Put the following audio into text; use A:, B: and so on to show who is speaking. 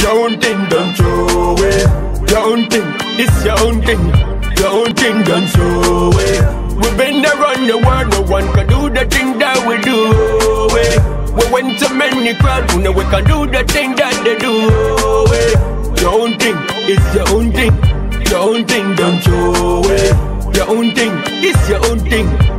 A: Your own thing, don't throw away. Your own thing, it's your own thing. Your own thing, don't throw away. We've been around the world, no one can do the thing that we do. We went to many crowds, now we can do the thing that they do. Your own thing, it's your own thing. Your own thing, don't throw away. Your own thing, it's your own thing.